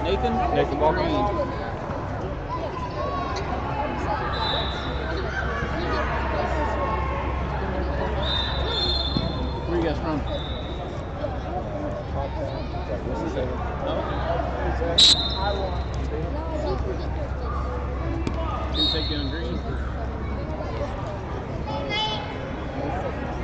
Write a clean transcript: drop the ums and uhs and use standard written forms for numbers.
Nathan Walker. Where you guys from? Didn't take you on green?